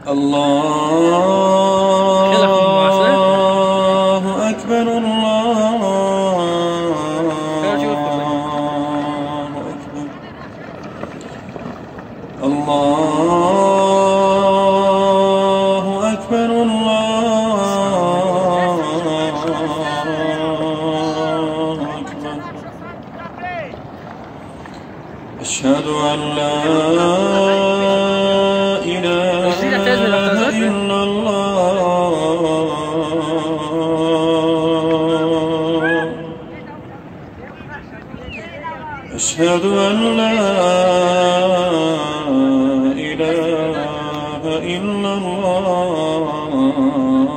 الله أكبر الله أكبر الله أكبر الله أكبر. أشهد أن لا إله إلا الله. أشهد أن لا إله إلا الله.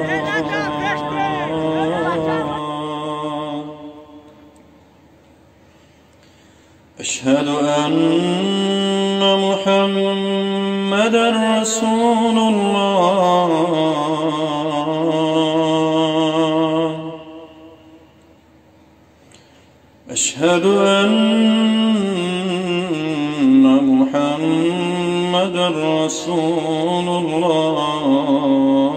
أشهد أن محمدًا رسول الله. أشهد أن محمدًا رسول الله.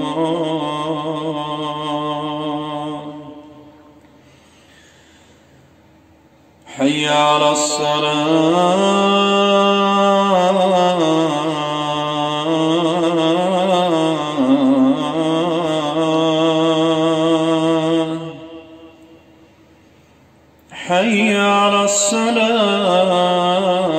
حي على الصلاة. حي على الصلاة.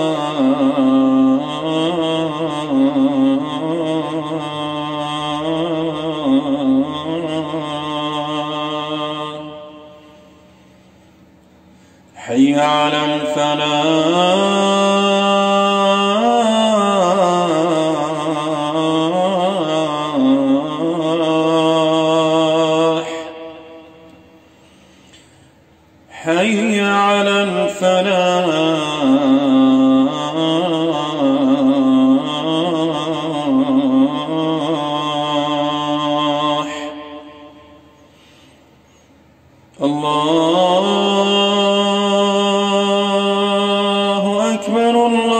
حي على الفلاح. حي على الفلاح. الله أكبر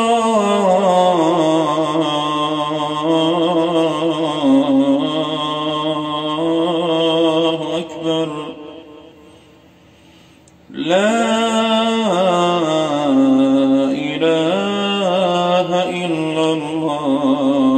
الله أكبر. لا إله إلا الله.